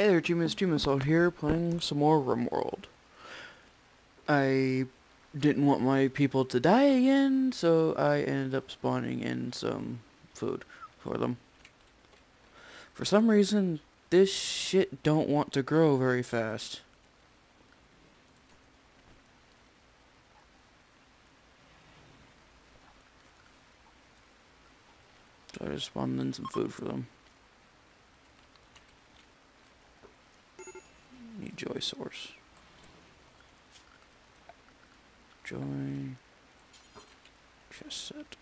Hey there, Team Assault here, playing some more RimWorld. I didn't want my people to die again, so I ended up spawning in some food for them. For some reason, this shit don't want to grow very fast. So I just spawned in some food for them. Need joy source. Joy. Chest set.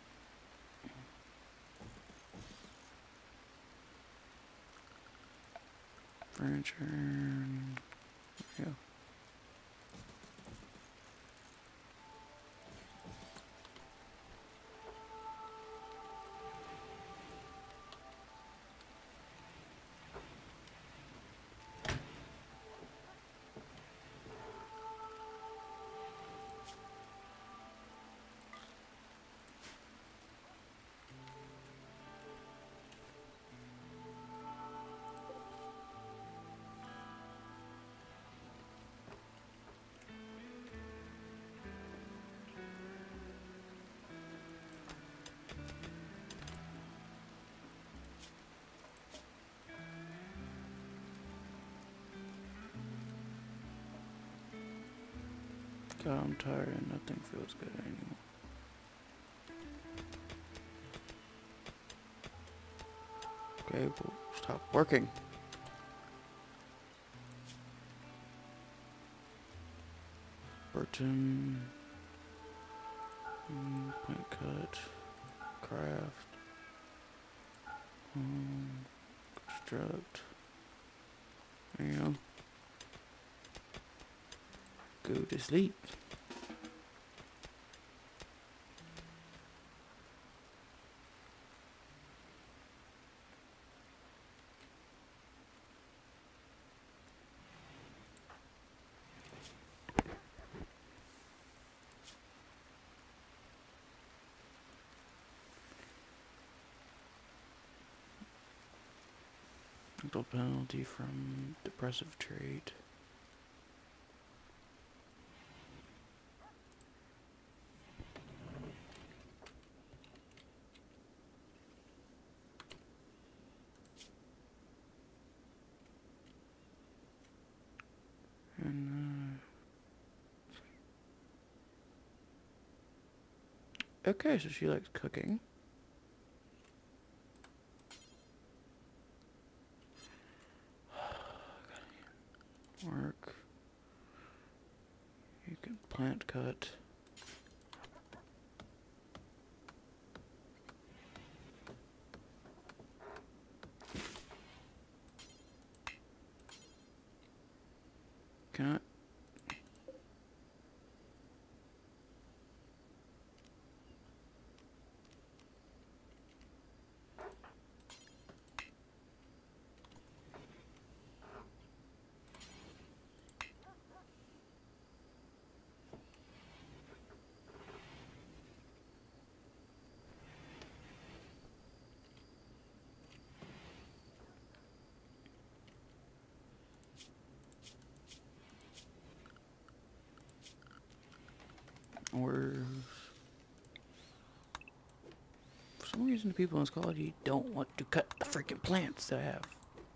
Furniture. There we go. God, I'm tired and nothing feels good anymore. Okay, well, stop working. Burton. Point cut. Craft. Construct. There you go. Go to sleep. Mental penalty from depressive trait. And okay, so she likes cooking. Work. You can plant cut. Can I? Or for some reason, the people in this college don't want to cut the freaking plants that I have.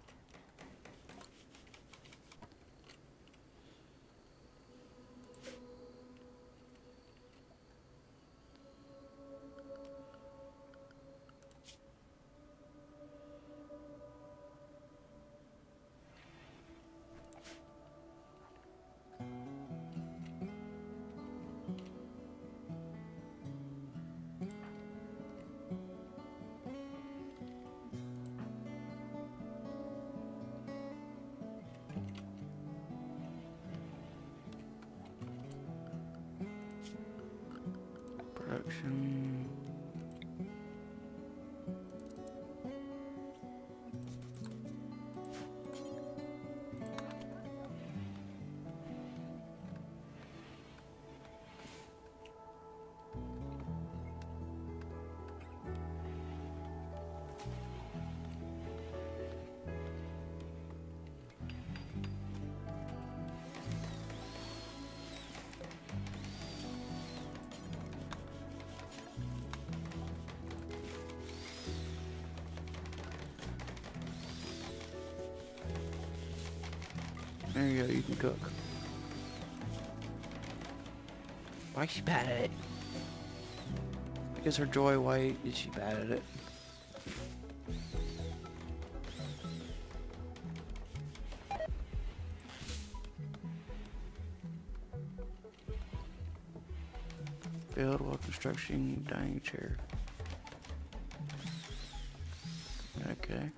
Production. There you go, you can cook. Why is she bad at it? Because her Joy White, is she bad at it? Failed while constructing dining chair. Okay.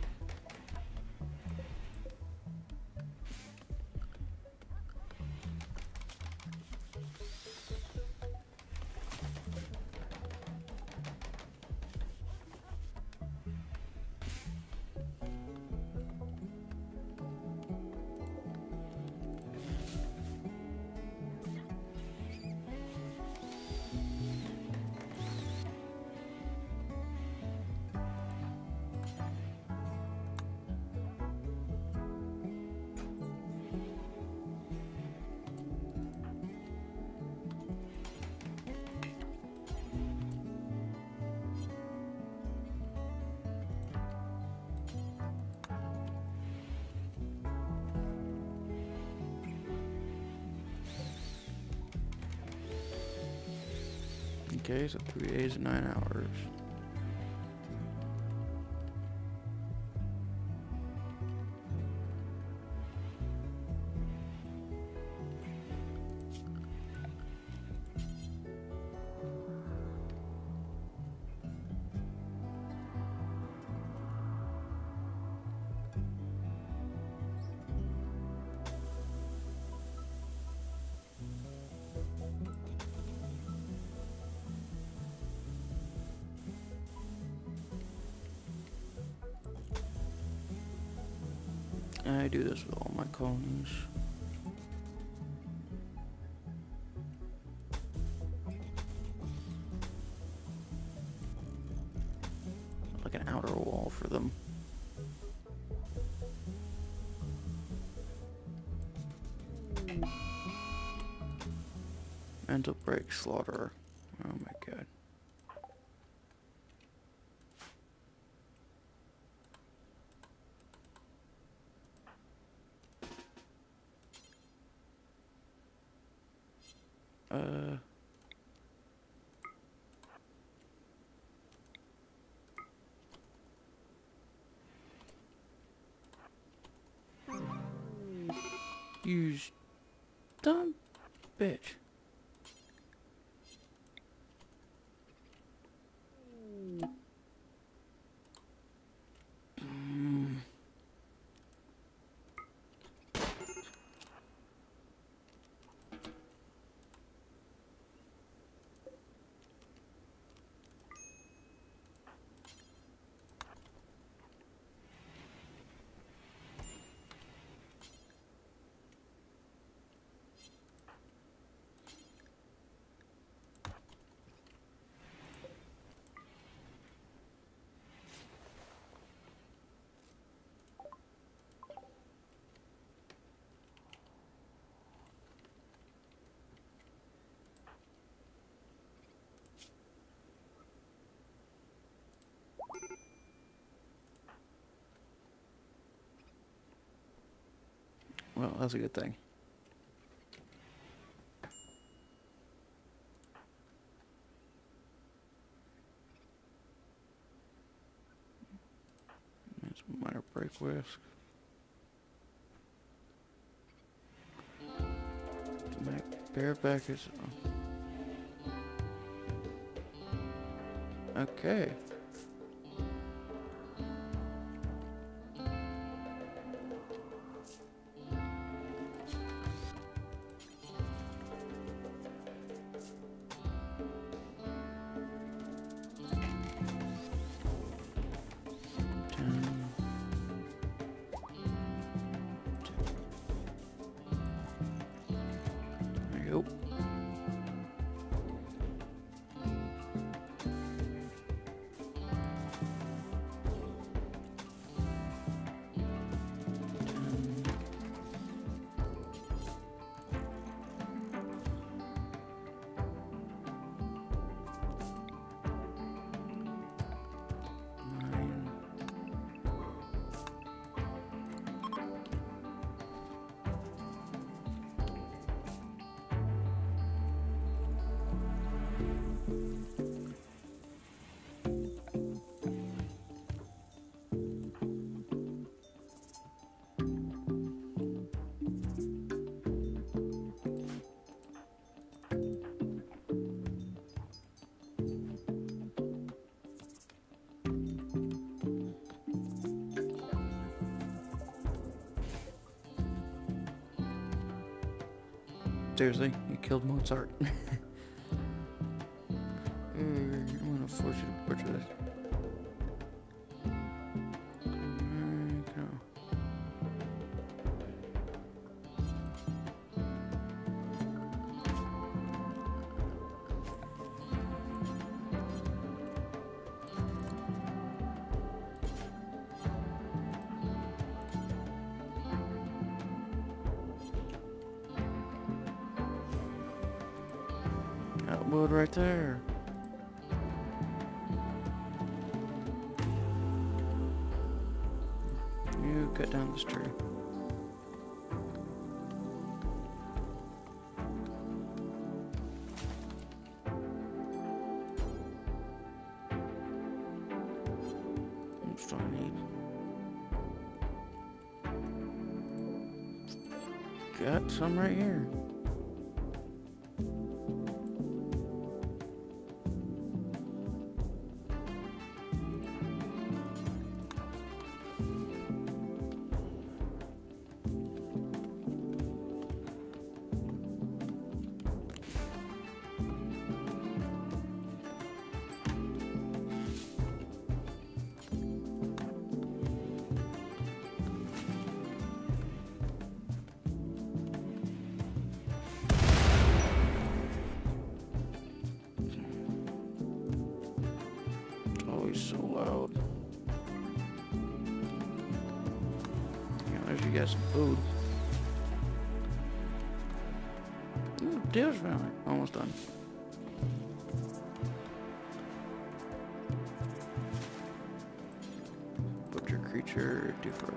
Okay, so 3 days and 9 hours. I do this with all my colonies. Like an outer wall for them. Mental break slaughter. Oh my god. You dumb bitch. Well, that's a good thing. That's minor break risk. Bareback is... Okay. There you go. Seriously, you killed Mozart. I'm gonna force you to butcher this. There you go. Outwood right there. You cut down this tree. I'm still need. Got some right here. So loud. Yeah, there's you guys some food. Ooh, Deer's Valley. Almost done. Butcher creature, do forever.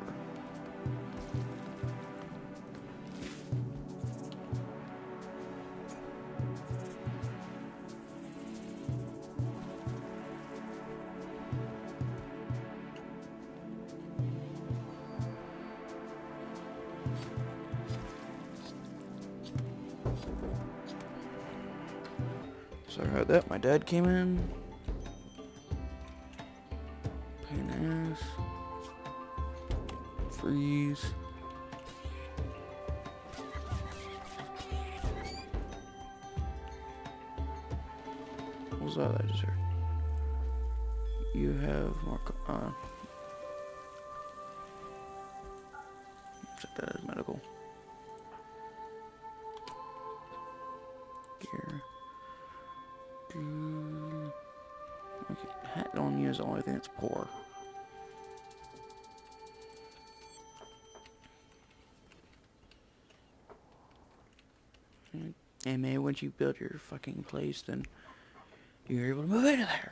Sorry about that, my dad came in. Pain in the ass. Freeze. What was that I just heard? You have more, set that as medical. Gear. Okay, hat on you is the only thing that's poor. And maybe once you build your fucking place, then you're able to move into there.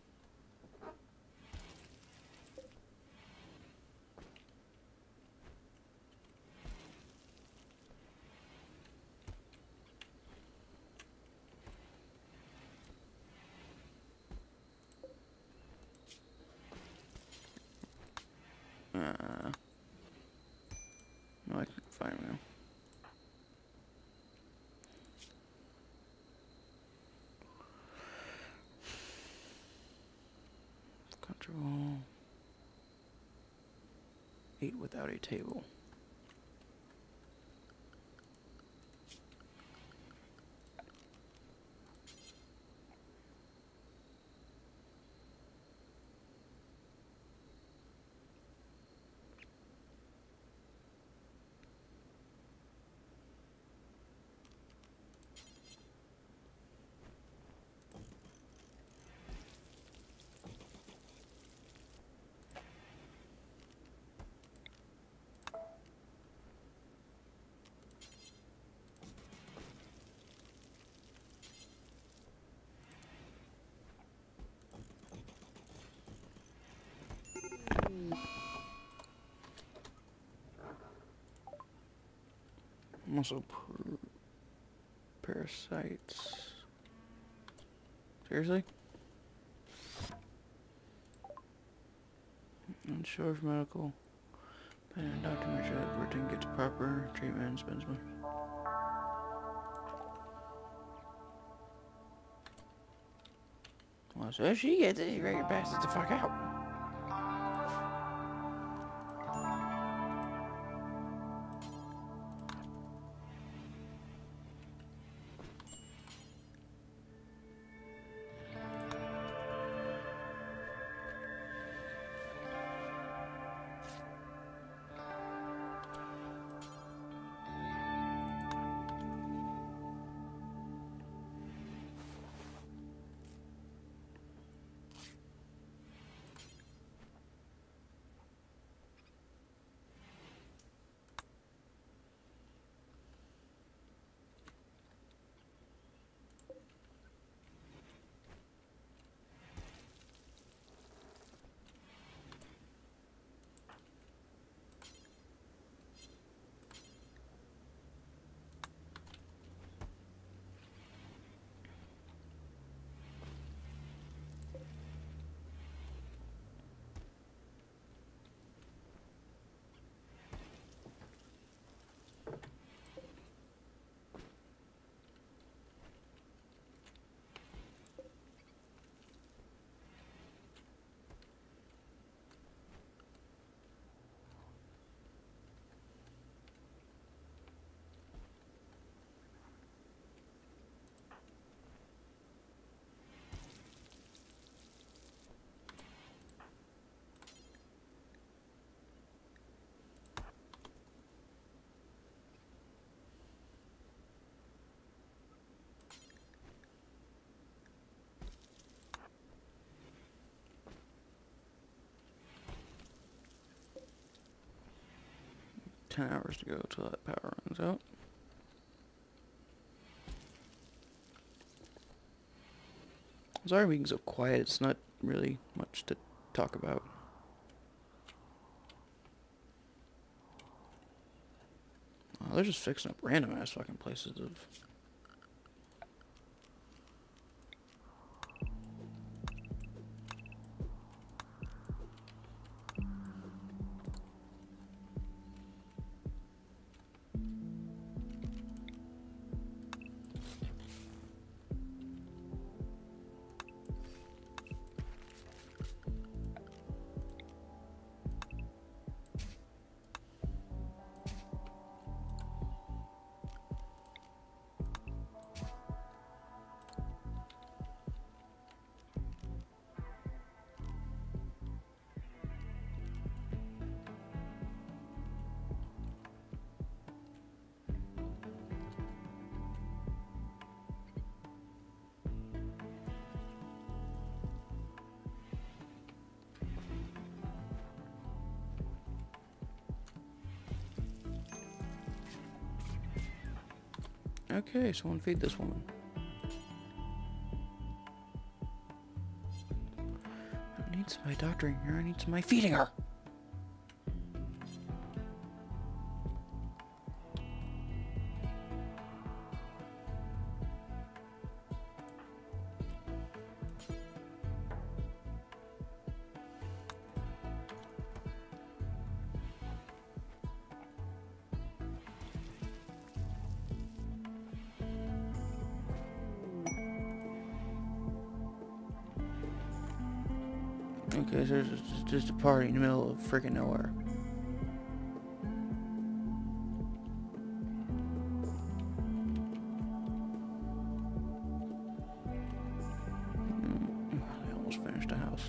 No, I can find him. Control. 8 without a table. Also, parasites. Seriously? Unsure of medical. And doctor make sure that routine gets proper treatment and spends money. Well, so if she gets it, you ready to pass it the fuck out. 10 hours to go till that power runs out. Sorry being so quiet, it's not really much to talk about. Oh, they're just fixing up random ass fucking places of... Okay, someone feed this woman. I don't need somebody doctoring her, I need somebody feeding her! Okay, so there's just a party in the middle of freaking nowhere. I almost finished the house.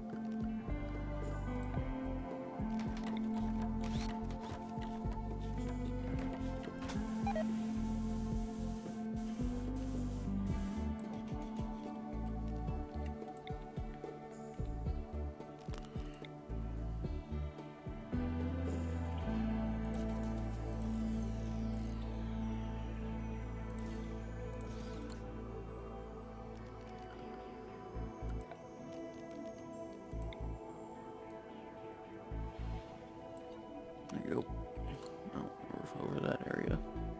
There you go. Oh, over that area.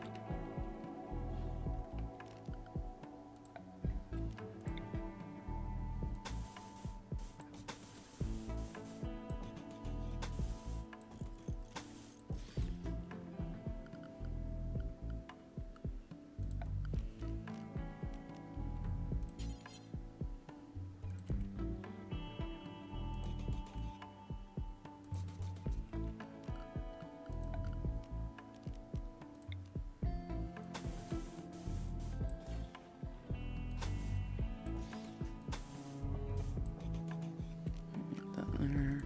That there.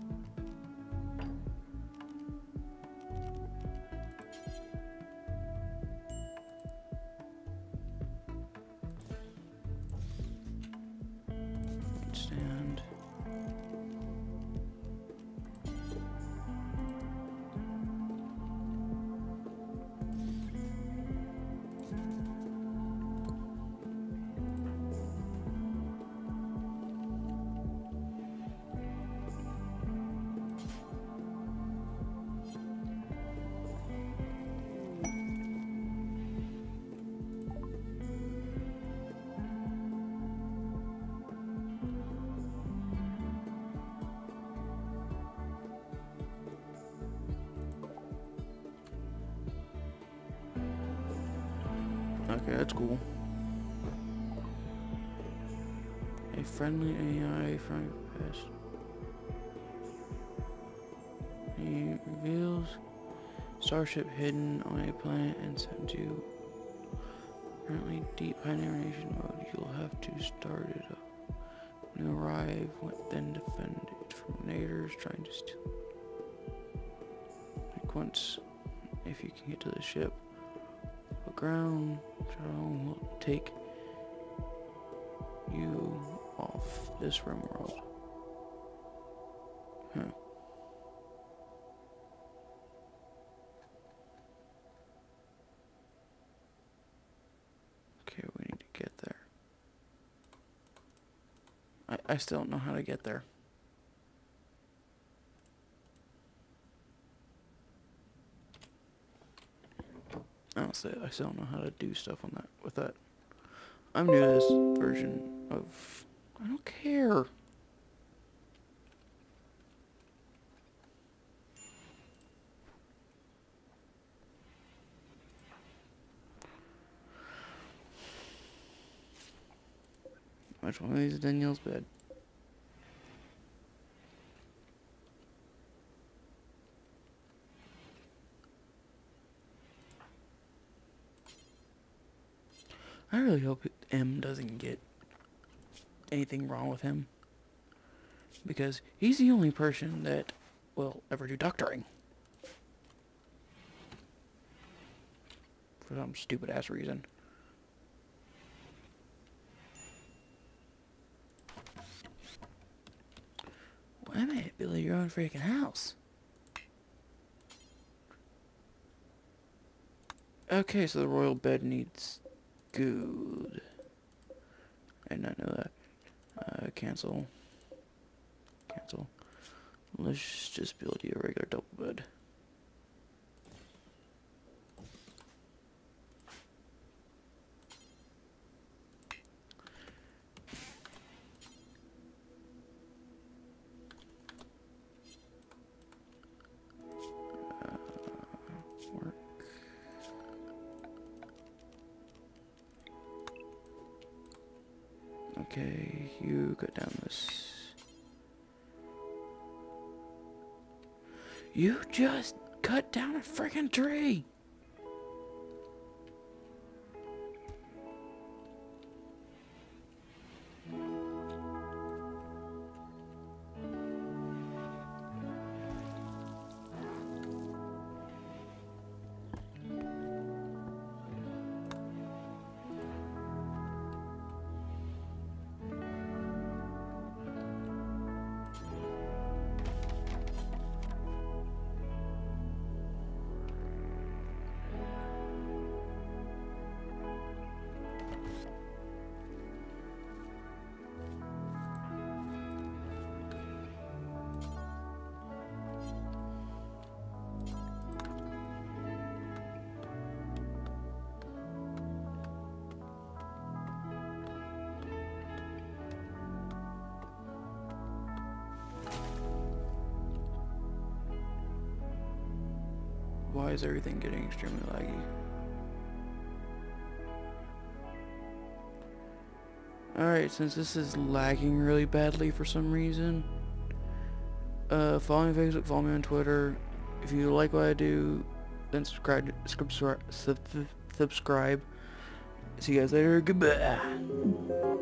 Stand. Okay, that's cool. A friendly AI from past. He reveals starship hidden on a planet and sent to currently deep hibernation mode. You'll have to start it up. When you arrive, then defend it from raiders trying to steal. Like once, if you can get to the ship, the ground drone will take you off this rim world. Huh. I still don't know how to get there. Honestly, I still don't know how to do stuff on that with that. I'm new to this version of... I don't care. Which one of these is Danielle's bed? I really hope M doesn't get anything wrong with him. Because he's the only person that will ever do doctoring. For some stupid ass reason. Wait a minute, build your own freaking house. Okay, so the royal bed needs good. I did not know that. Cancel. Cancel. Let's just build you a regular double bed. Work. Okay, you cut down this. You just cut down a freaking tree! Why is everything getting extremely laggy? Alright, since this is lagging really badly for some reason, follow me on Facebook, follow me on Twitter. If you like what I do, then subscribe. See you guys later. Goodbye.